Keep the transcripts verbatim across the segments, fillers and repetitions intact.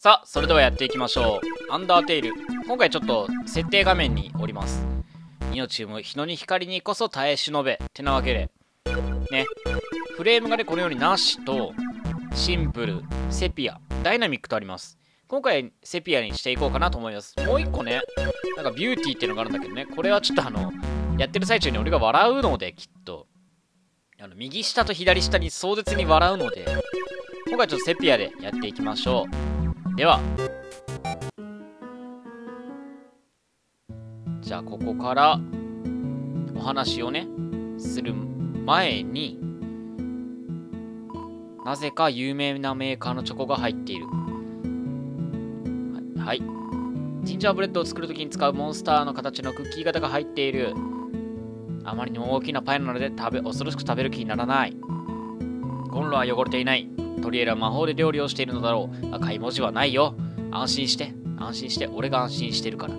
さあ、それではやっていきましょう。アンダーテイル。今回ちょっと設定画面におります。命を日のに光にこそ耐え忍べ。ってなわけで。ね。フレームがね、このようになしと、シンプル、セピア、ダイナミックとあります。今回セピアにしていこうかなと思います。もう一個ね、なんかビューティーっていうのがあるんだけどね、これはちょっとあの、やってる最中に俺が笑うので、きっと。あの、右下と左下に壮絶に笑うので、今回ちょっとセピアでやっていきましょう。では。じゃあ、ここから、お話をね、する前に、なぜか有名なメーカーのチョコが入っている。はい。ジンジャーブレッドを作るときに使うモンスターの形のクッキー型が入っている。あまりにも大きなパイなので食べ恐ろしく食べる気にならない。コンロは汚れていない。トリエルは魔法で料理をしているのだろう。赤い文字はないよ。安心して。安心して。俺が安心してるから。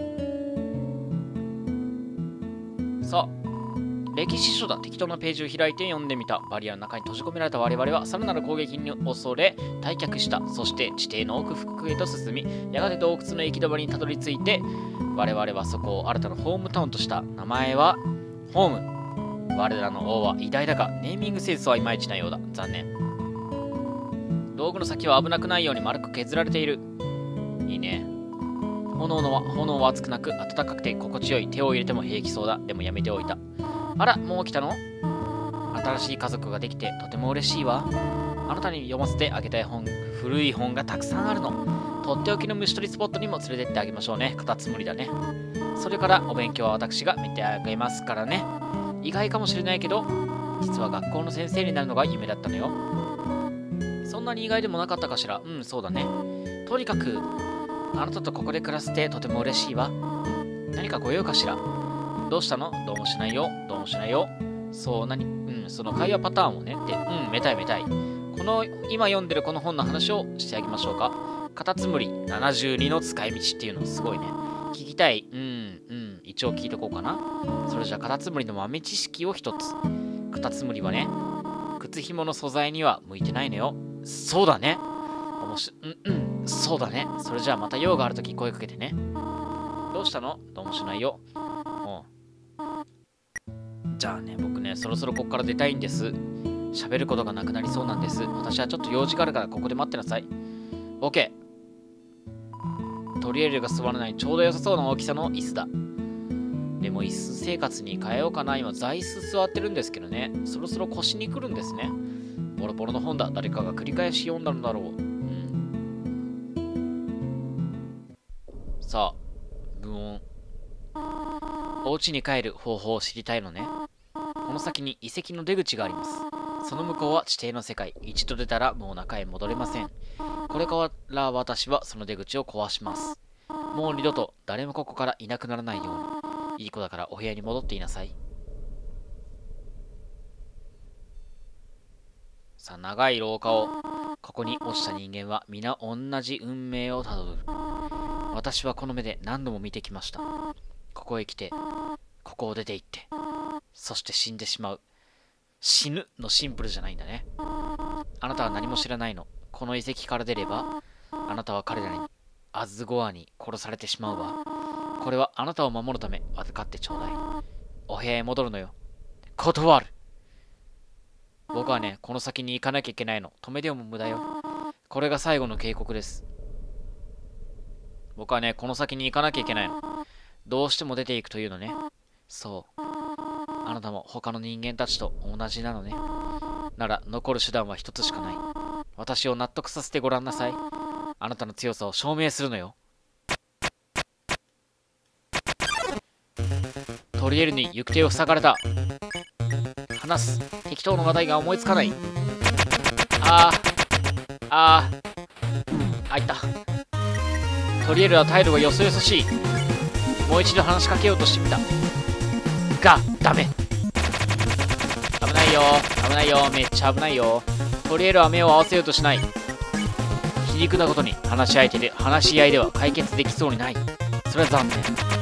さあ。歴史書だ。適当なページを開いて読んでみた。バリアの中に閉じ込められた我々はさらなる攻撃に恐れ退却した。そして地底の奥深くへと進み、やがて洞窟の行き止まりにたどり着いて、我々はそこを新たなホームタウンとした。名前はホーム。我らの王は偉大だが、ネーミングセンスはいまいちなようだ。残念。道具の先は危なくないように丸く削られている。いいね。炎のは炎は熱くなく暖かくて心地よい。手を入れても平気そうだ。でもやめておいた。あら、もう来たの？新しい家族ができてとても嬉しいわ。あなたに読ませてあげたい本、古い本がたくさんあるの。とっておきの虫取りスポットにも連れてってあげましょうね。カタツムリだね。それからお勉強は私が見てあげますからね。意外かもしれないけど、実は学校の先生になるのが夢だったのよ。そんなに意外でもなかったかしら。うん、そうだね。とにかく、あなたとここで暮らせてとても嬉しいわ。何かご用かしら。どうしたの？どうもしないよ。どうもしないよ。そう、何？うん、その会話パターンをね。で、うん、めたいめたい。この、今読んでるこの本の話をしてあげましょうか。カタツムリななじゅうにの使い道っていうのすごいね。聞きたい。うん、うん、一応聞いとこうかな。それじゃあカタツムリの豆知識を一つ。カタツムリはね、靴紐の素材には向いてないのよ。そうだね。おもし、うん、うん、そうだね。それじゃあまた用があるとき声かけてね。どうしたの？どうもしないよ。じゃあね、僕ね、そろそろここから出たいんです。喋ることがなくなりそうなんです。私はちょっと用事があるからここで待ってなさい。OK。トリエルが座らないちょうど良さそうな大きさの椅子だ。でも椅子生活に変えようかな。今座椅子座ってるんですけどね。そろそろ腰に来るんですね。ボロボロの本だ。誰かが繰り返し読んだのだろう。うん。さあ、無音。お家に帰る方法を知りたいのね。この先に遺跡の出口があります。その向こうは地底の世界。一度出たらもう中へ戻れません。これから私はその出口を壊します。もう二度と誰もここからいなくならないように。いい子だからお部屋に戻っていなさい。さあ、長い廊下を。ここに落ちた人間は皆同じ運命をたどる。私はこの目で何度も見てきました。ここへ来て、ここを出て行って、そして死んでしまう。死ぬのシンプルじゃないんだね。あなたは何も知らないの。この遺跡から出れば、あなたは彼らに、アズゴアに殺されてしまうわ。これはあなたを守るため、預かってちょうだい。お部屋へ戻るのよ。断る。僕はね、この先に行かなきゃいけないの。止めても無駄よ。これが最後の警告です。僕はね、この先に行かなきゃいけないの。どうしても出ていくというのね。そう。あなたも他の人間たちと同じなのね。なら残る手段は一つしかない。私を納得させてごらんなさい。あなたの強さを証明するのよ。トリエルに行く手を塞がれた。話す。適当な話題が思いつかない。あー。あー。あいった。トリエルは態度がよそよそしい。もう一度話しかけようとしてみた。が、ダメ。危ないよ。危ないよ。めっちゃ危ないよ。トリエルは目を合わせようとしない。皮肉なことに話し相手で、話し合いでは解決できそうにない。それは残念。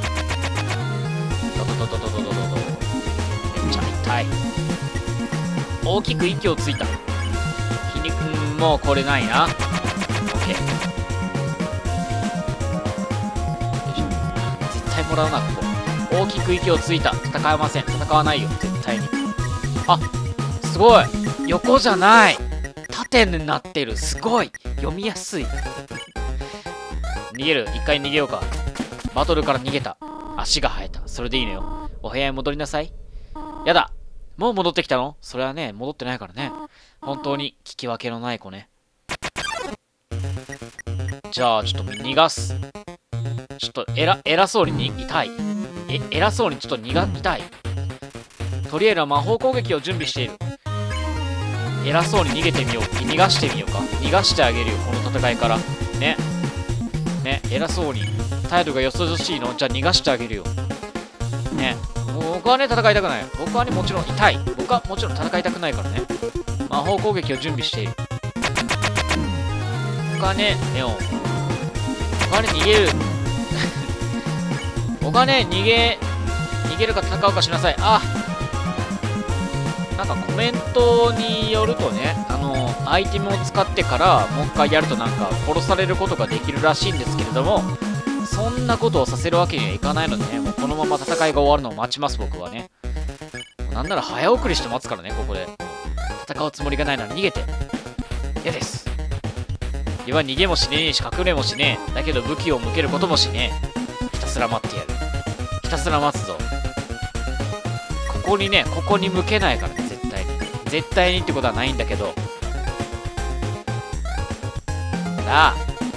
ドドドドドドドドド。めっちゃ痛い。大きく息をついた。皮肉、もうこれないな。オッケー。 もらうな、ここ。大きく息をついた。戦えません。戦わないよ、絶対に。あ、すごい。横じゃない。縦になってる。すごい。読みやすい。逃げる。一回逃げようか。バトルから逃げた。足が生えた。それでいいのよ。お部屋へ戻りなさい。やだ。もう戻ってきたの？それはね、戻ってないからね。本当に聞き分けのない子ね。じゃあ、ちょっと逃がす。ちょっと偉、偉そうにに痛い。え、偉そうにちょっと逃が、痛い。とりあえずは魔法攻撃を準備している。偉そうに逃げてみよう。逃がしてみようか。逃がしてあげるよ、この戦いから。ね。ね、偉そうに。態度がよそよしいの？じゃあ逃がしてあげるよ。ね。僕はね、戦いたくない。僕はね、もちろん痛い。僕はもちろん戦いたくないからね。魔法攻撃を準備している。僕はね、ネオン。僕はね、逃げる。僕はね、逃げ、逃げるか戦うかしなさい。あ、なんかコメントによるとね、あの、アイテムを使ってからもう一回やるとなんか殺されることができるらしいんですけれども、そんなことをさせるわけにはいかないのでね、もうこのまま戦いが終わるのを待ちます、僕はね。なんなら早送りして待つからね、ここで。戦うつもりがないなら逃げて。嫌です。では逃げもしねえし、隠れもしねえ。だけど武器を向けることもしねえ。ひたすら待ってやる。ひたすら待つぞ。ここにね、ここに向けないからね、絶対に。絶対にってことはないんだけど。さあ。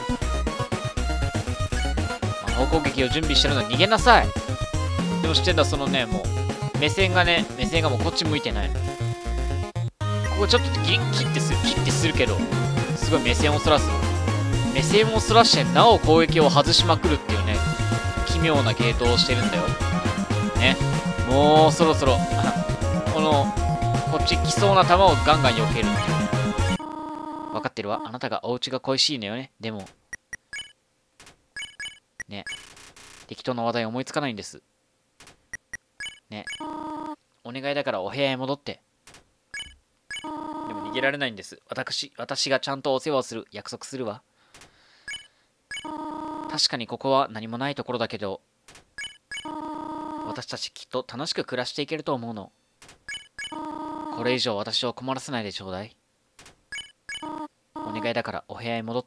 魔法攻撃を準備してるのに逃げなさい。でも知ってんだ、そのね、もう、目線がね、目線がもうこっち向いてない。ここちょっとギ切ってする、切ってするけど、すごい目線をそらす。目線をそらしてなお攻撃を外しまくるっていうね、奇妙なゲートをしてるんだよ。ね。もうそろそろ、この、こっち来そうな球をガンガン避けるっていうね。分かってるわ。あなたがお家が恋しいのよね。でも、ね。適当な話題思いつかないんです。ね。お願いだからお部屋へ戻って。でも逃げられないんです。私、私がちゃんとお世話をする。約束するわ。確かにここは何もないところだけど、私たちきっと楽しく暮らしていけると思うの。これ以上私を困らせないでちょうだい。お願いだからお部屋へ戻って。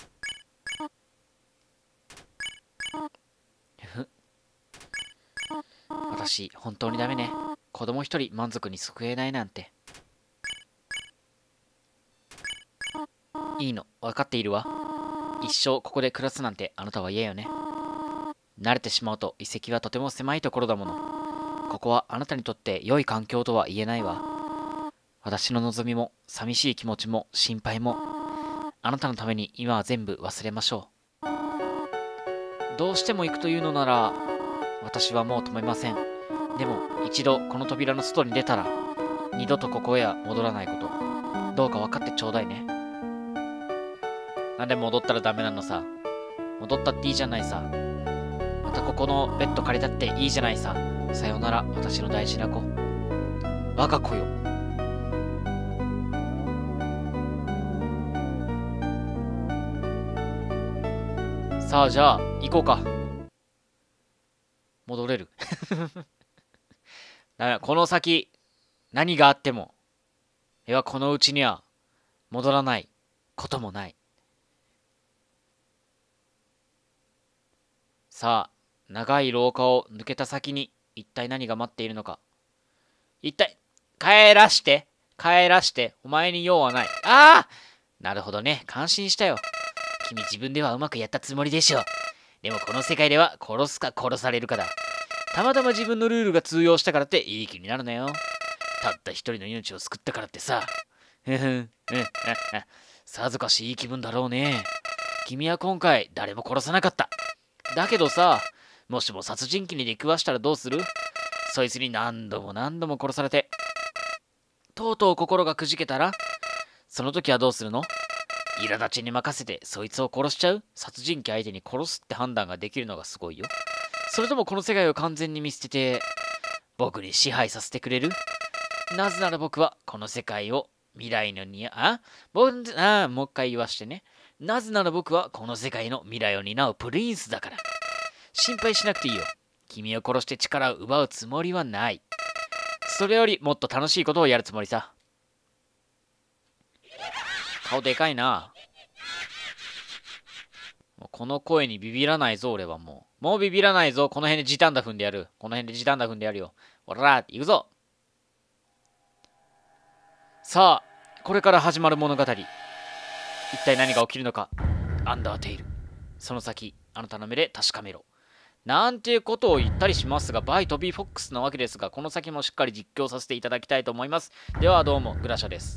私、本当にダメね。子供一人満足に救えないなんて。いいの、分かっているわ。一生ここで暮らすなんてあなたは嫌よね。慣れてしまうと遺跡はとても狭いところだもの。ここはあなたにとって良い環境とは言えないわ。私の望みも寂しい気持ちも心配もあなたのために今は全部忘れましょう。どうしても行くというのなら私はもう止めません。でも一度この扉の外に出たら二度とここへは戻らないこと、どうか分かってちょうだいね。なんで戻ったらダメなのさ。戻ったっていいじゃないさ。またここのベッド借りたっていいじゃないさ。さよなら、私の大事な子。我が子よ。さあ、じゃあ、行こうか。戻れる。ダメ、この先、何があっても、いや、このうちには、戻らないこともない。さあ、長い廊下を抜けた先に一体何が待っているのか。一体、帰らして、帰らして、お前に用はない。ああ、なるほどね、感心したよ。君自分ではうまくやったつもりでしょう。でもこの世界では殺すか殺されるかだ。たまたま自分のルールが通用したからっていい気になるなよ。たった一人の命を救ったからってさ。ふふん、うん、さぞかしいい気分だろうね。君は今回誰も殺さなかった。だけどさ、もしも殺人鬼に出くわしたらどうする？そいつに何度も何度も殺されて、とうとう心がくじけたら、その時はどうするの？苛立ちに任せてそいつを殺しちゃう？殺人鬼相手に殺すって判断ができるのがすごいよ。それともこの世界を完全に見捨てて、僕に支配させてくれる？なぜなら僕はこの世界を未来のに、あ僕、あもう一回言わしてね。なぜなら僕はこの世界の未来を担うプリンスだから。 心配しなくていいよ。君を殺して力を奪うつもりはない。それよりもっと楽しいことをやるつもりさ。顔でかいな。この声にビビらないぞ、俺はもう。もうビビらないぞ。この辺で時短打踏んでやる。この辺で時短打踏んでやるよ。おらー、行くぞ。さあ、これから始まる物語。一体何が起きるのか。アンダーテイル。その先、あなたの目で確かめろ。なんていうことを言ったりしますが、バイトビーフォックスなわけですが、この先もしっかり実況させていただきたいと思います。ではどうも、グラシャです。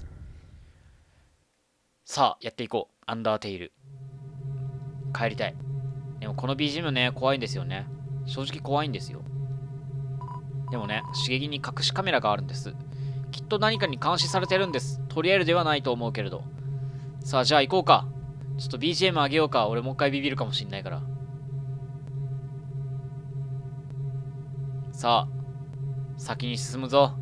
さあ、やっていこう。アンダーテイル。帰りたい。でもこの ビージーエム ね、怖いんですよね。正直怖いんですよ。でもね、刺激に隠しカメラがあるんです。きっと何かに監視されてるんです。とりあえずではないと思うけれど。さあ、じゃあ行こうか。ちょっと ビージーエム 上げようか。俺もう一回ビビるかもしんないから。さあ、先に進むぞ。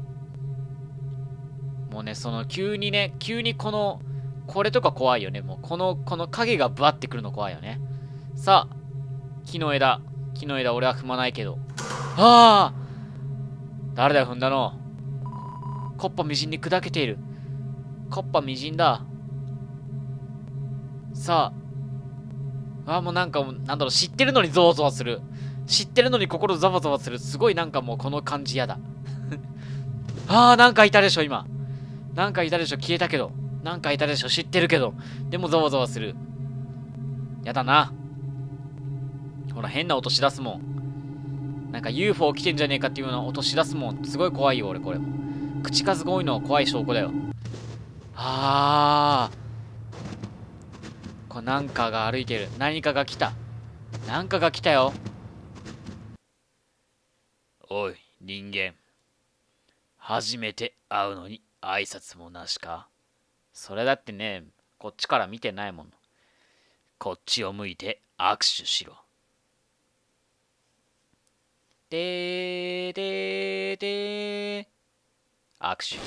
もうね、その急にね、急にこの、これとか怖いよね。もうこの、この影がブワってくるの怖いよね。さあ、木の枝。木の枝俺は踏まないけど。ああ、誰だよ踏んだの。コッパみじんに砕けている。コッパみじんだ。さあ。ああ、もうなんか、なんだろう、知ってるのにゾワゾワする。知ってるのに心ザワザワする。すごいなんかもうこの感じやだ。ああ、なんかいたでしょ、今。なんかいたでしょ、消えたけど。なんかいたでしょ、知ってるけど。でもザワザワする。やだな。ほら、変な音しだすもん。なんか ユーフォー 来てんじゃねえかっていうような音しだすもん。すごい怖いよ、俺、これ。口数が多いのは怖い証拠だよ。あー。これなんかが歩いてる。何かが来た。なんかが来たよ。おい、人間。初めて会うのに挨拶もなしか。それだってね、こっちから見てないもの。こっちを向いて握手しろ。でーでーでー。握手。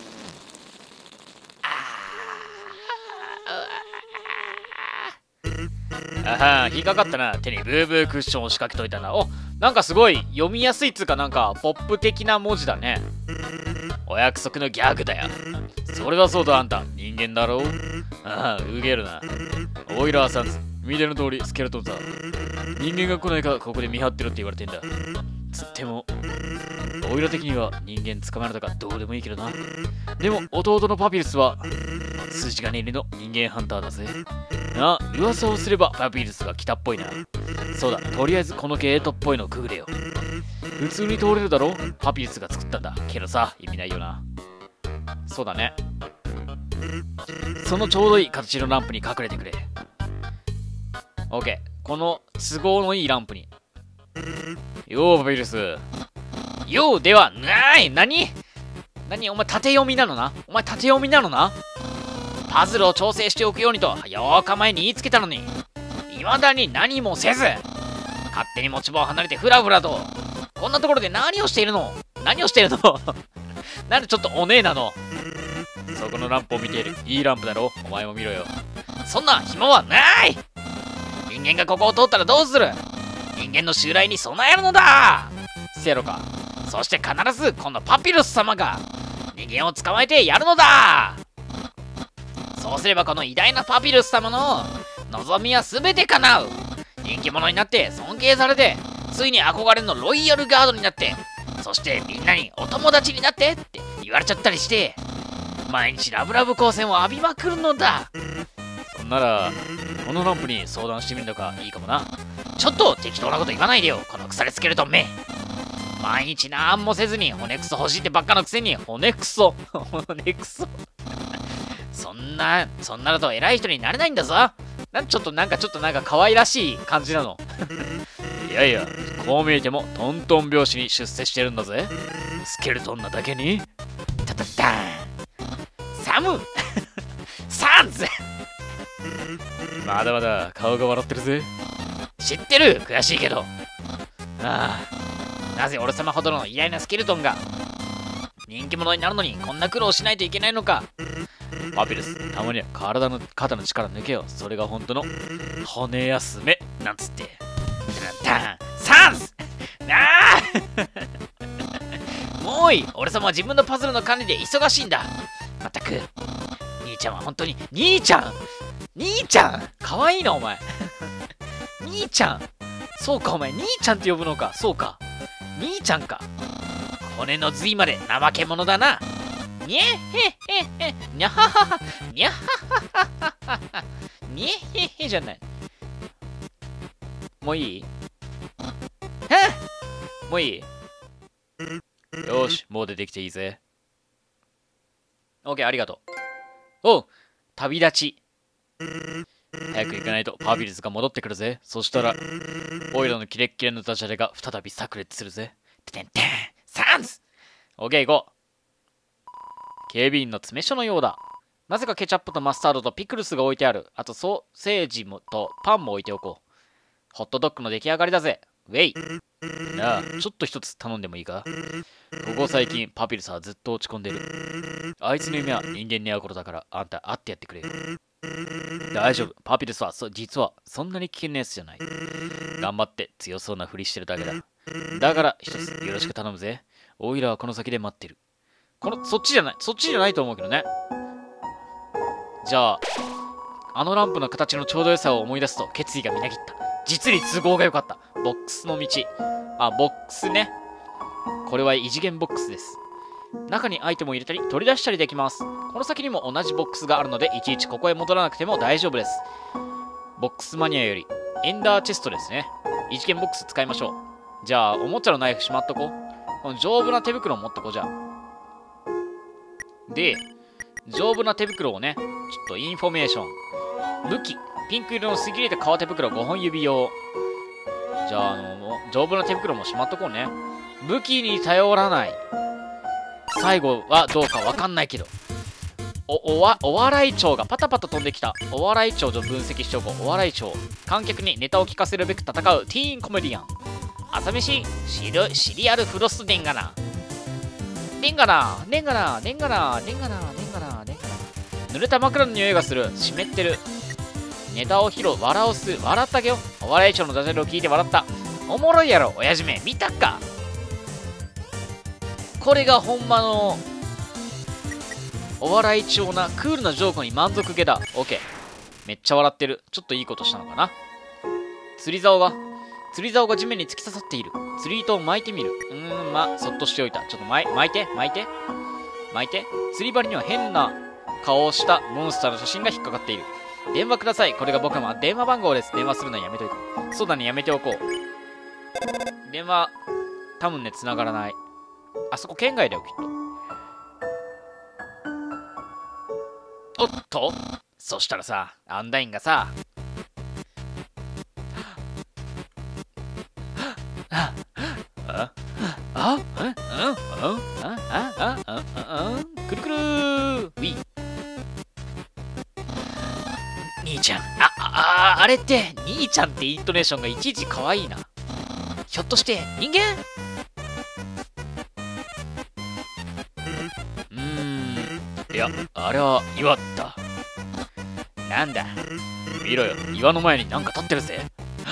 あは引っかかったな。手にブーブークッションを仕掛けといたな。お、なんかすごい読みやすいっつうかなんかポップ的な文字だね。お約束のギャグだよ。それはそうだ、あんた人間だろう。ああ、ウゲるな。オイラーさんズ、見ての通りスケルトンだ。人間が来ないかここで見張ってるって言われてんだ。つってもオイラ的には人間捕まえるとかどうでもいいけどな。でも弟のパピルスは筋金入りの人間ハンターだぜ。あ、噂をすればパピルスが来たっぽいな。そうだ、とりあえずこのゲートっぽいのくぐれよ。普通に通れるだろ。パピルスが作ったんだけどさ、意味ないよな。そうだね。そのちょうどいい形のランプに隠れてくれ。オッケー。この都合のいいランプに。よー、パピルス。よーではない何何お前縦読みなのな。お前縦読みなのな。パズルを調整しておくようにとよーか前に言いつけたのに、未だに何もせず勝手に持ち場を離れてフラフラと。こんなところで何をしているの。何をしているのなんでちょっとおねえなの。そこのランプを見ている。いいランプだろ。お前も見ろよ。そんな暇はない。人間がここを通ったらどうする。人間の襲来に備えるのだ。せやろか。そして必ずこのパピルス様が人間を捕まえてやるのだ。そうすればこの偉大なパピルス様の望みは全て叶う。人気者になって尊敬されて、ついに憧れのロイヤルガードになって、そしてみんなにお友達になってって言われちゃったりして、毎日ラブラブ光線を浴びまくるのだ。そんならこのランプに相談してみるのがいいかもな。ちょっと適当なこと言わないでよ、この腐れつけるとめ。毎日なんもせずに骨クソ欲しいってばっかのくせに骨クソ骨クソそんなそんなのと偉い人になれないんだぞ。なんちょっとなんかちょっとなんか可愛らしい感じなのいやいや、こう見えてもトントン拍子に出世してるんだぜ。スケルトンなだけにタタタンサムサンズまだまだ顔が笑ってるぜ。知ってる、悔しいけど。ああ、なぜ俺様ほどの偉大なスケルトンが人気者になるのにこんな苦労しないといけないのか。パピルス、たまには体の肩の力抜けよ。それが本当の骨休めなんつって。タンタンサもい。俺様は自分のパズルの管理で忙しいんだ。まったく。兄ちゃんは本当に、兄ちゃん兄ちゃんかわいいな、お前。兄ちゃんそうか、お前、兄ちゃんって呼ぶのか。そうか。兄ちゃんか。骨の髄まで怠け者だな。にえへへへ、にゃははは、にゃはははは、にえへへじゃない。もういい？はっもういい？よし、もう出てきていいぜ。オッケー、ありがとう。おう、旅立ち。早く行かないとパビルスが戻ってくるぜ。そしたら、オイラのキレッキレのダジャレが再び炸裂するぜ。てんてん、サンズ！オッケー、行こう。警備員の詰め所のようだ。なぜかケチャップとマスタードとピクルスが置いてある。あとソーセージもとパンも置いておこう。ホットドッグの出来上がりだぜ。ウェイ。なあ、ちょっと一つ頼んでもいいか？ここ最近パピルスはずっと落ち込んでる。あいつの夢は人間に会うことだから、あんた会ってやってくれよ。大丈夫。パピルスはそ実はそんなに危険なやつじゃない。頑張って強そうなふりしてるだけだ。だから一つよろしく頼むぜ。オイラはこの先で待ってる。この、そっちじゃない。そっちじゃないと思うけどね。じゃあ、あのランプの形のちょうど良さを思い出すと決意がみなぎった。実に都合が良かった。ボックスの道。あ、ボックスね。これは異次元ボックスです。中にアイテムを入れたり取り出したりできます。この先にも同じボックスがあるのでいちいちここへ戻らなくても大丈夫です。ボックスマニアよりエンダーチェストですね。異次元ボックス使いましょう。じゃあおもちゃのナイフしまっとこう。この丈夫な手袋を持ってこう。じゃあで丈夫な手袋をね、ちょっとインフォメーション。武器ピンク色のすぎれた革手袋ごほん指用。じゃあ、あの、丈夫な手袋もしまっとこうね。武器に頼らない。最後はどうかわかんないけど。お、おわ、お笑い蝶がパタパタ飛んできた。お笑い蝶を分析しておこう。お笑い蝶。観客にネタを聞かせるべく戦うティーンコメディアン。朝飯、シル、シリアルフロスデンガナ。デンガナ、デンガナ、デンガナ、デンガナ、デンガナ、デンガナ。濡れた枕の匂いがする。湿ってる。ネタを披露、笑をする。笑ったけよ。お笑い賞のダジャレを聞いて笑った。おもろいやろ、親父め。見たか。これがほんまの、お笑い調な、クールなジョークに満足げだ。オッケー。めっちゃ笑ってる。ちょっといいことしたのかな。釣り竿が、釣り竿が地面に突き刺さっている。釣り糸を巻いてみる。うーん、まあ、そっとしておいた。ちょっと巻い、巻いて、巻いて。巻いて。釣り針には変な顔をしたモンスターの写真が引っかかっている。電話ください。これが僕の電話番号です。電話するのやめといて。そうだね、やめておこう。電話、多分ね、繋がらない。あそこ県外だよ、きっと。おっとそしたらさ、アンダインがさ、あああうんうんうんああああくるくるーウィ兄ちゃん、あ、あ、あれって、兄ちゃんってイントネーションがいちいち可愛いな。ひょっとして、人間？うーん、いや、あれは岩だ。なんだ、見ろよ、岩の前になんか立ってるぜ。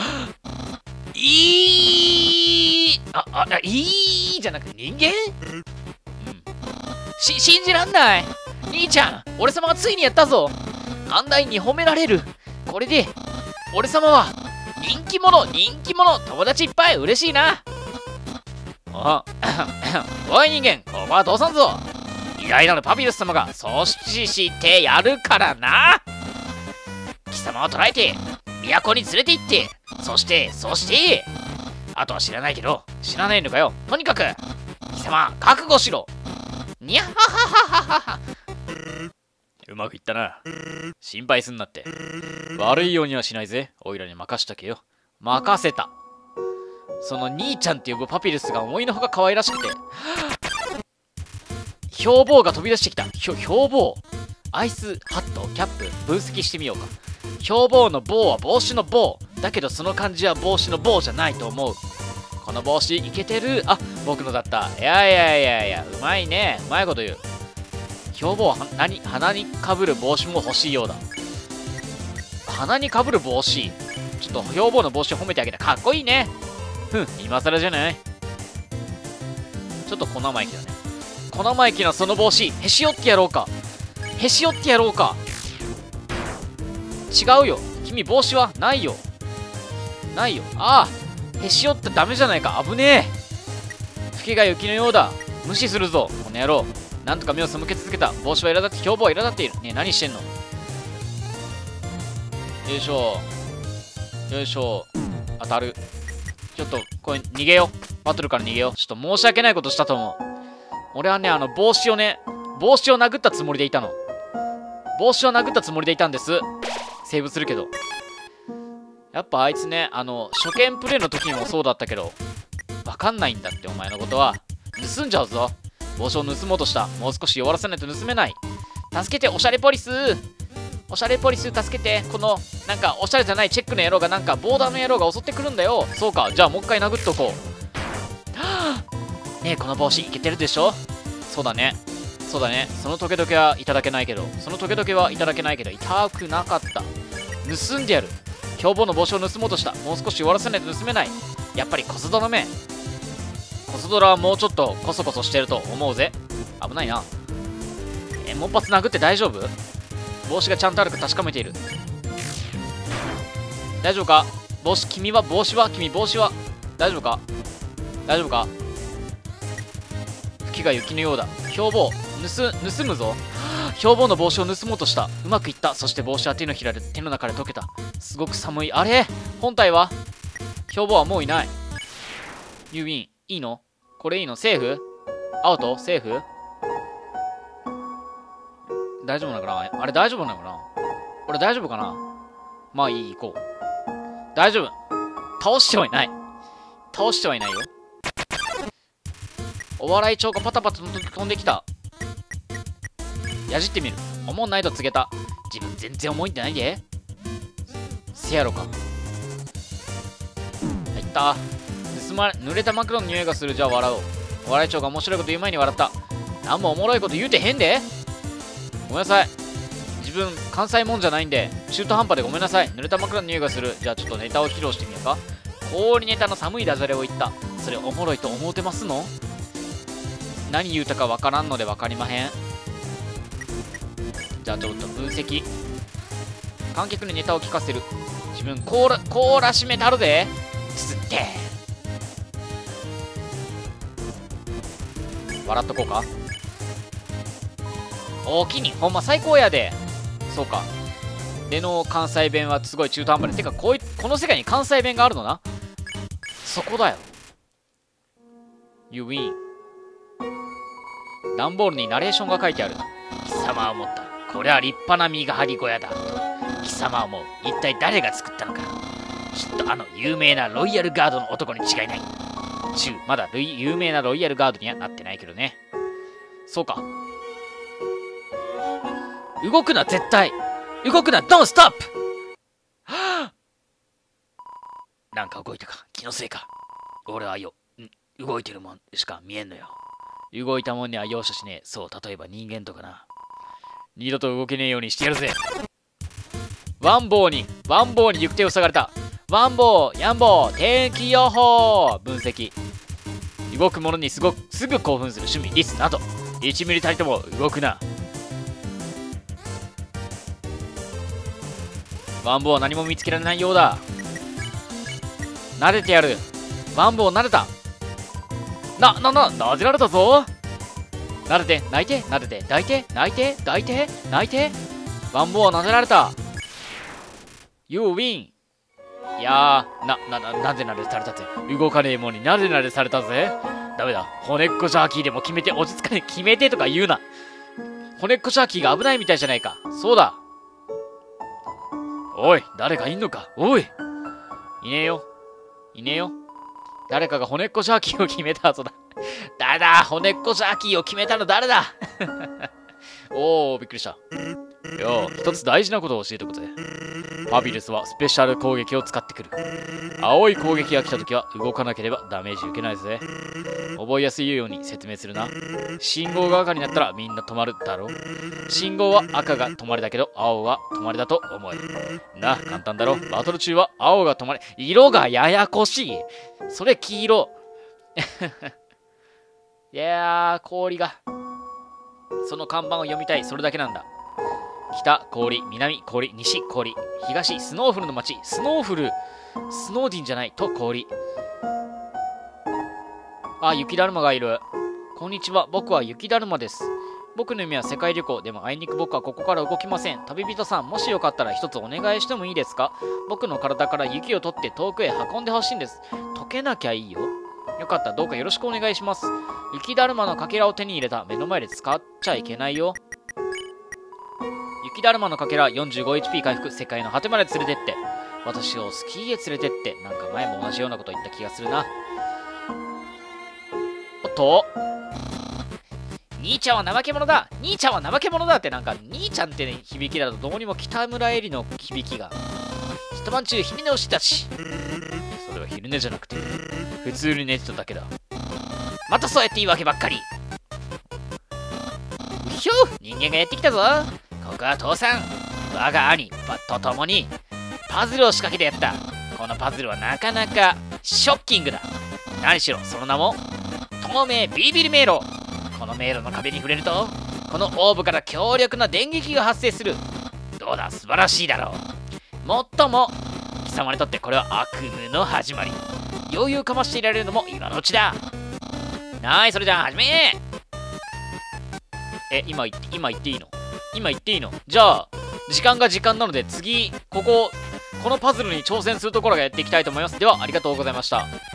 いいあ、あ、いいじゃなくて人間？うん。し、信じらんない。兄ちゃん、俺様がついにやったぞ。寛大に褒められる。これで俺様は人気者、人気者、友達いっぱい、嬉しいな。あおい人間、ここは通さんぞ。偉大なるパピルス様が阻止してやるからな。貴様を捕らえて都に連れて行って、そしてそしてあとは知らないけど、知らないのかよ。とにかく貴様覚悟しろ。にゃははははは。うまくいったな。心配すんなって。悪いようにはしないぜ。おいらに任したけよ。任せた。その兄ちゃんって呼ぶパピルスが思いのほか可愛らしくて。凶暴が飛び出してきた。ひょ凶暴。アイスハット、キャップ、分析してみようか。凶暴の棒は帽子の棒。だけどその漢字は帽子の棒じゃないと思う。この帽子いけてる。あ、僕のだった。いやいやいやいや、うまいね。うまいこと言う。凶暴は何鼻にかぶる帽子も欲しいようだ。鼻にかぶる帽子。ちょっと凶暴の帽子褒めてあげた。かっこいいね。ふん、今更じゃない。ちょっと小生意気だね。 小生意気なその帽子へし折ってやろうか。へし折ってやろうか。違うよ、君帽子はないよ。ないよ。ああ、へし折ってダメじゃないか。危ねえ。吹きが雪のようだ。無視するぞこの野郎。なんとか目を背け続けた。帽子は苛立って凶暴は苛立っている。ねえ、何してんの。よいしょよいしょ。当たる。ちょっとこれ逃げよう。バトルから逃げよう。ちょっと申し訳ないことしたと思う。俺はね、あの帽子をね帽子を殴ったつもりでいたの。帽子を殴ったつもりでいたんです。セーブするけど、やっぱあいつね、あの初見プレイの時にもそうだったけど、わかんないんだって。お前のことは盗んじゃうぞ。帽子を盗もうとした。もう少し弱らせないと盗めない。助けて、おしゃれポリス。おしゃれポリス助けて。このなんかおしゃれじゃないチェックの野郎が、なんかボーダーの野郎が襲ってくるんだよ。そうか、じゃあもう一回殴っとこう。はあ、ねえ、この帽子いけてるでしょ。そうだね、そうだね。そのトゲトゲはいただけないけど、そのトゲトゲはいただけないけど、痛くなかった。盗んでやる。凶暴の帽子を盗もうとした。もう少し終わらせないと盗めない。やっぱりコスドラめ。コスドラはもうちょっとコソコソしてると思うぜ。危ないな。え、もう一発殴って大丈夫？帽子がちゃんとあるか確かめている。大丈夫か帽子。君は帽子は君帽子は大丈夫か。大丈夫か。吹きが雪のようだ。凶暴盗盗むぞ。凶暴の帽子を盗もうとした。うまくいった。そして帽子は手のひらで手の中で溶けた。すごく寒い。あれ、本体は凶暴はもういない。ユーウィンいいのこれ。いいの。セーフ。アウト。セーフ。大丈夫なのかな。あれ大丈夫なのかな。これ大丈夫かな。まあいい、行こう。大丈夫。倒してはいない。倒してはいないよ。お笑い帳がパタパタ飛んできた。やじってみる。おもんないと告げた。自分全然重いんじゃないで。せやろか。入った。盗まれ濡れた枕の匂いがする。じゃあ笑おう。お笑い帳が面白いこと言う前に笑った。なんもおもろいこと言うてへんで。ごめんなさい。自分関西もんじゃないんで中途半端でごめんなさい。濡れた枕の匂いがする。じゃあちょっとネタを披露してみようか。氷ネタの寒いダジャレを言った。それおもろいと思うてますの。何言うたかわからんので分かりまへん。じゃあちょっと分析。観客にネタを聞かせる。自分コーラコーラ締めたるで。つって笑っとこうか。おおきにほんま最高やで。そうか。での関西弁はすごい中途半端で。てかこういこの世界に関西弁があるのな。そこだよ。You win。段ボールにナレーションが書いてある。貴様は思った。これは立派な身が張り小屋だと。貴様は思う。一体誰が作ったのか。きっとあの有名なロイヤルガードの男に違いない。中まだ有名なロイヤルガードにはなってないけどね。そうか。動くな絶対。動くな。ドンストップ。はあ、なんか動いたか。気のせいか。俺はよ、ん動いてるもんしか見えんのよ。動いたもんには容赦しねえ。そう、例えば人間とかな。二度と動けねえようにしてやるぜ。ワンボーにワンボーに行く手を塞がれた。ワンボーヤンボー天気予報分析。動くものにすごくすぐ興奮する趣味リスなどいちミリたりとも動くな。ワンボーは何も見つけられないようだ。撫でてやる。ワンボー撫でた。な、な、な、撫でられたぞ。撫でて、泣いて、撫でて、抱いて、泣いて、抱いて、泣いて。ワンボーは撫でられた。You win。いやー、な、な、な、なぜなでされたぜ。動かねえもんになぜなでされたぜ。ダメだ。骨っこジャーキーでも決めて、落ち着かねえ。決めてとか言うな。骨っこジャーキーが危ないみたいじゃないか。そうだ。おい、誰かいんのか。おい。いねえよ。いねえよ。誰かが骨っこジャーキーを決めた後だ。誰だ。骨っこジャーキーを決めたの誰だ。おー、びっくりした。いや、一つ大事なことを教えておくぜ。ファビルスはスペシャル攻撃を使ってくる。青い攻撃が来た時は動かなければダメージ受けないぜ。覚えやすいように説明するな。信号が赤になったらみんな止まるだろう。信号は赤が止まりだけど青は止まりだと思え。な、簡単だろ。バトル中は青が止まり。色がややこしい。それ黄色。いやー、氷が。 その看板を読みたい、それだけなんだ。北、氷、南、氷、西、氷、東、スノーフルの町、スノーフル、スノーディンじゃない、と氷。あ、雪だるまがいる。こんにちは、僕は雪だるまです。僕の夢は世界旅行。でもあいにく僕はここから動きません。旅人さん、もしよかったら一つお願いしてもいいですか？僕の体から雪を取って遠くへ運んでほしいんです。溶けなきゃいいよ。よかったらどうかよろしくお願いします。雪だるまのかけらを手に入れた。目の前で使っちゃいけないよ。雪だるまのかけら よんじゅうごエイチピー 回復。世界の果てまで連れてって。私をスキーへ連れてって。なんか前も同じようなこと言った気がするな。おっと、兄ちゃんは怠け者だ、兄ちゃんは怠け者だって、なんか兄ちゃんって、ね、響きだとどうにも北村絵里の響きが。一晩中昼寝をしてたし。それは昼寝じゃなくて普通に寝てただけだ。またそうやって言い訳ばっかり。うひょ、人間がやってきたぞ。ここは父さん、我が兄と共にパズルを仕掛けてやった。このパズルはなかなかショッキングだ。何しろその名も透明ビリビリ迷路。この迷路の壁に触れると、このオーブから強力な電撃が発生する。どうだ、素晴らしいだろう。もっとも貴様にとってこれは悪夢の始まり。余裕かましていられるのも今のうちだ。はい、それじゃあ始め。え、今言って今言っていいの？今言っていいの？じゃあ時間が時間なので、次こここのパズルに挑戦するところがやっていきたいと思います。ではありがとうございました。